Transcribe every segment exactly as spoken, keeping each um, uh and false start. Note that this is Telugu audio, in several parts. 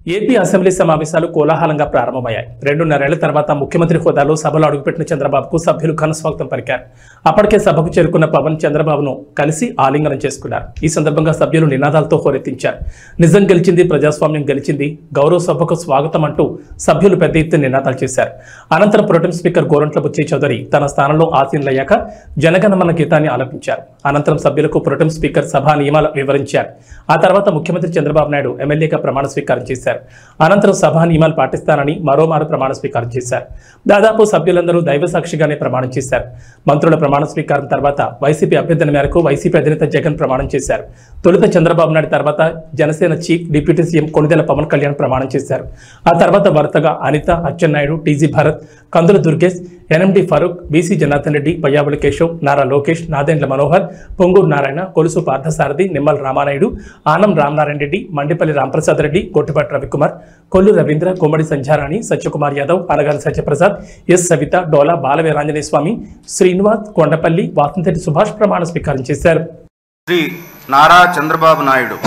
ఏపీ అసెంబ్లీ సమావేశాలు కోలాహలంగా ప్రారంభమయ్యాయి. రెండున్నరేళ్ల తర్వాత ముఖ్యమంత్రి హోదాలో సభలో అడుగుపెట్టిన చంద్రబాబుకు సభ్యులు ఘన స్వాగతం పలికారు. అప్పటికే సభకు చేరుకున్న పవన్ చంద్రబాబును కలిసి ఆలింగనం చేసుకున్నారు. ఈ సందర్భంగా సభ్యులు నినాదాలతో హోరెత్తించారు. నిజం గెలిచింది, ప్రజాస్వామ్యం గెలిచింది, గౌరవ సభకు స్వాగతం అంటూ సభ్యులు పెద్ద ఎత్తున నినాదాలు చేశారు. అనంతరం ప్రొటెం స్పీకర్ గోరంట్ల బుచ్చయ్య చౌదరి తన స్థానంలో ఆసీనులయ్యాక జనగణమన గీతాన్ని ఆలపించారు. అనంతరం సభ్యులకు ప్రొటెం స్పీకర్ సభా నియమాలు వివరించారు. ఆ తర్వాత ముఖ్యమంత్రి చంద్రబాబు నాయుడు ఎమ్మెల్యేగా ప్రమాణ స్వీకారం చేశారు. అనంతరం సభా నియమాలు పాటిస్తానని మరోమారు ప్రమాణ స్వీకారం చేశారు. దాదాపు సభ్యులందరూ దైవ సాక్షిగానే ప్రమాణం చేశారు. మంత్రుల ప్రమాణ స్వీకారం తర్వాత వైసీపీ అభ్యర్థన మేరకు వైసీపీ అధినేత జగన్ ప్రమాణం చేశారు. తొలుత చంద్రబాబు నాయుడు తర్వాత Janasena chief deputy CM Konidela Pawan Kalyan ప్రమాణం చేశారు. ఆ తర్వాత వరుసగా Anitha, Atchannaidu, TG Bharath, Kandula Durgesh, NMD Farooq, BC Janardhan Reddy, Payyavula Keshav, Nara Lokesh, Nadendla Manohar, Ponguru Narayana, Kolusu Parthasarathy, Nimmala Ramanaidu, Anam Ramanarayana Reddy, Mandipalli Ramprasad Reddy, Gottipati Ravikumar, Kollu Ravindra, Gummadi Sandhyarani, Satyakumar Yadav, Anagani Satyaprasad, S Savitha, Dola Balaveeranjaneya Swamy, Srinivas, Kondapalli, Vasamsetti Subhash ప్రమాణ స్వీకారం చేశారు. శ్రీ నారా చంద్రబాబు నాయుడు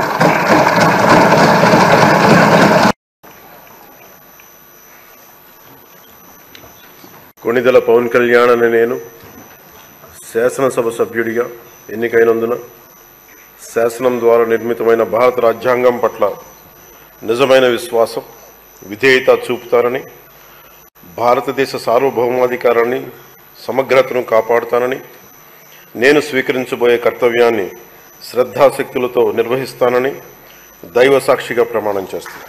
కొణిదెల పవన్ కళ్యాణ్ అనే నేను శాసనసభ సభ్యుడిగా ఎన్నికైనందున శాసనం ద్వారా నిర్మితమైన భారత రాజ్యాంగం పట్ల నిజమైన విశ్వాసం, విధేయత చూపుతానని, భారతదేశ సార్వభౌమాధికారాన్ని, సమగ్రతను కాపాడుతానని, నేను స్వీకరించబోయే కర్తవ్యాన్ని శ్రద్ధాశక్తులతో నిర్వహిస్తానని దైవ సాక్షిగా ప్రమాణం చేస్తాను.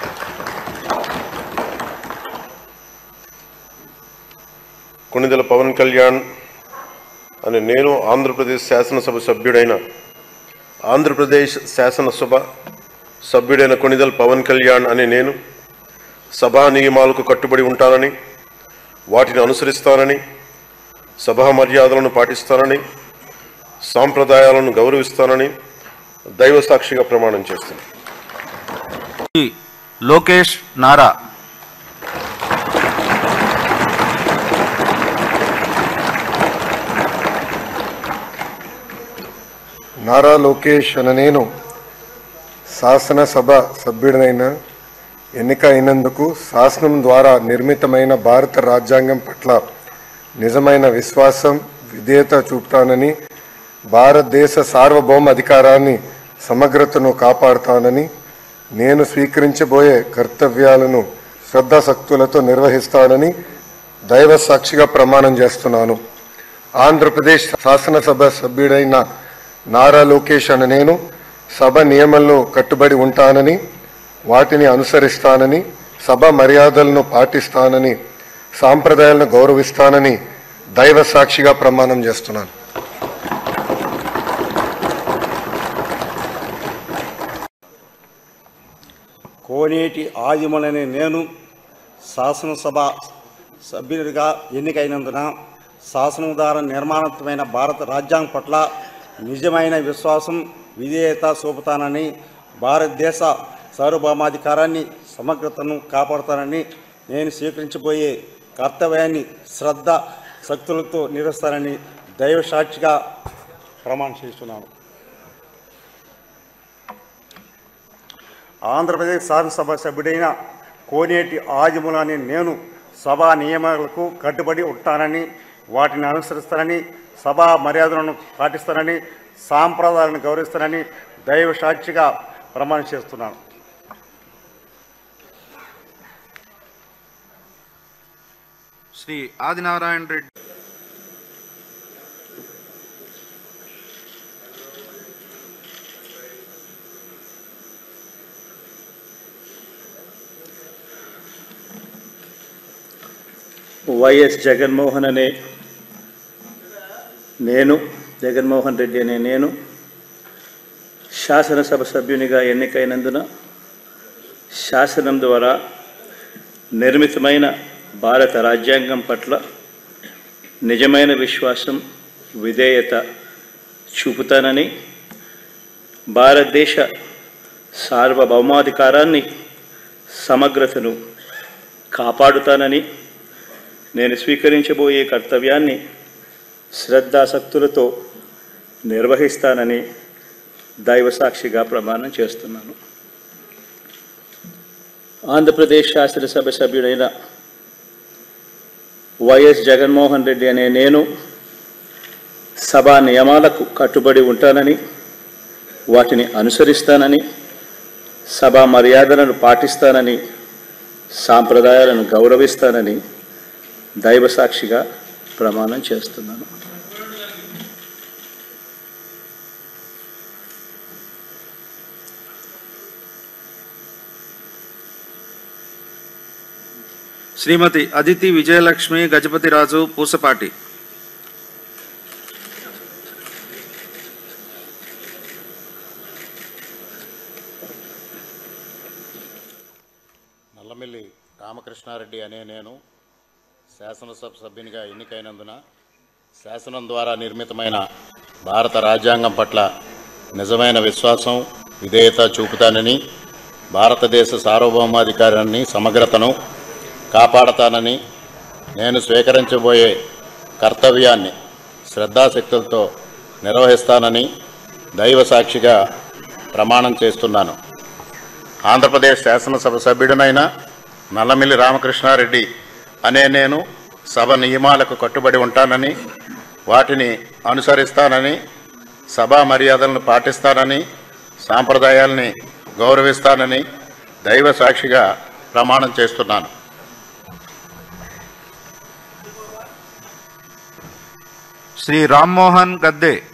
కొణిదెల పవన్ కళ్యాణ్ అనే నేను ఆంధ్రప్రదేశ్ శాసనసభ సభ్యుడైన ఆంధ్రప్రదేశ్ శాసనసభ సభ్యుడైన కొణిదెల పవన్ కళ్యాణ్ అనే నేను సభా నియమాలకు కట్టుబడి ఉంటానని, వాటిని అనుసరిస్తానని, సభా మర్యాదలను పాటిస్తానని, సాంప్రదాయాలను గౌరవిస్తానని దైవ సాక్షిగా ప్రమాణం చేస్తాను. లోకేష్ నారా నారా లోకేష్ అనే నేను శాసనసభ సభ్యుడినైన ఎన్నిక అయినందుకు శాసనం ద్వారా నిర్మితమైన భారత రాజ్యాంగం పట్ల నిజమైన విశ్వాసం, విధేయత చూపుతానని, భారతదేశ సార్వభౌమ అధికారాన్ని, సమగ్రతను కాపాడుతానని, నేను స్వీకరించబోయే కర్తవ్యాలను శ్రద్ధాశక్తులతో నిర్వహిస్తానని దైవ సాక్షిగా ప్రమాణం చేస్తున్నాను. ఆంధ్రప్రదేశ్ శాసనసభ సభ్యుడైన నారా లోకేష్ అనే నేను సభ నియమాలను కట్టుబడి ఉంటానని, వాటిని అనుసరిస్తానని, సభ మర్యాదలను పాటిస్తానని, సాంప్రదాయాలను గౌరవిస్తానని దైవ సాక్షిగా ప్రమాణం చేస్తున్నాను. కోనేటి ఆదిమూలనే నేను శాసనసభ సభ్యుడిగా ఎన్నికైనందున శాసనం ద్వారా నిర్మాణమైన భారత రాజ్యాంగం పట్ల నిజమైన విశ్వాసం, విధేయత చూపుతానని, భారతదేశ సార్వభౌమాధికారాన్ని, సమగ్రతను కాపాడుతానని, నేను స్వీకరించబోయే కర్తవ్యాన్ని శ్రద్ధ శక్తులతో నిర్వహిస్తానని దైవ సాక్షిగా ప్రమాణం చేస్తున్నాను. ఆంధ్రప్రదేశ్ శాసనసభ సభ్యుడైన కోనేటి ఆదిమూల అనే నేను సభా నియమాలకు కట్టుబడి ఉంటానని, వాటిని అనుసరిస్తానని, సభా మర్యాదలను పాటిస్తానని, సాంప్రదాయాలను గౌరవిస్తానని దైవ సాక్షిగా ప్రమాణం చేస్తున్నాను. శ్రీ ఆదినారాయణ రెడ్డి వైఎస్ జగన్మోహన్ అనే నేను జగన్మోహన్ రెడ్డి అనే నేను శాసనసభ సభ్యునిగా ఎన్నికైనందున శాసనం ద్వారా నిర్మితమైన భారత రాజ్యాంగం పట్ల నిజమైన విశ్వాసం, విధేయత చూపుతానని, భారతదేశ సార్వభౌమాధికారాన్ని, సమగ్రతను కాపాడుతానని, నేను స్వీకరించబోయే కర్తవ్యాన్ని శ్రద్ధాశక్తులతో నిర్వహిస్తానని దైవ సాక్షిగా ప్రమాణం చేస్తున్నాను. ఆంధ్రప్రదేశ్ శాసనసభ సభ్యుడైన వైఎస్ జగన్మోహన్ రెడ్డి అనే నేను సభా నియమాలకు కట్టుబడి ఉంటానని, వాటిని అనుసరిస్తానని, సభా మర్యాదలను పాటిస్తానని, సాంప్రదాయాలను గౌరవిస్తానని దైవసాక్షిగా ప్రమాణం చేస్తున్నాను. శ్రీమతి అదితి విజయలక్ష్మి గజపతిరాజు పూసపాటి. నల్లమిల్లి రామకృష్ణారెడ్డి అనే నేను శాసనసభ సభ్యునిగా ఎన్నికైనందున శాసనం ద్వారా నిర్మితమైన భారత రాజ్యాంగం పట్ల నిజమైన విశ్వాసం, విధేయత చూపుతానని, భారతదేశ సార్వభౌమాధికారాన్ని, సమగ్రతను కాపాడతానని, నేను స్వీకరించబోయే కర్తవ్యాన్ని శ్రద్ధాశక్తులతో నిర్వహిస్తానని దైవ సాక్షిగా ప్రమాణం చేస్తున్నాను. ఆంధ్రప్రదేశ్ శాసనసభ సభ్యుడినైన నల్లమిల్లి రామకృష్ణారెడ్డి అనే నేను సభ నియమాలకు కట్టుబడి ఉంటానని, వాటిని అనుసరిస్తానని, సభా మర్యాదలను పాటిస్తానని, సాంప్రదాయాల్ని గౌరవిస్తానని దైవ సాక్షిగా ప్రమాణం చేస్తున్నాను. శ్రీ రామ్మోహన్ గద్దే.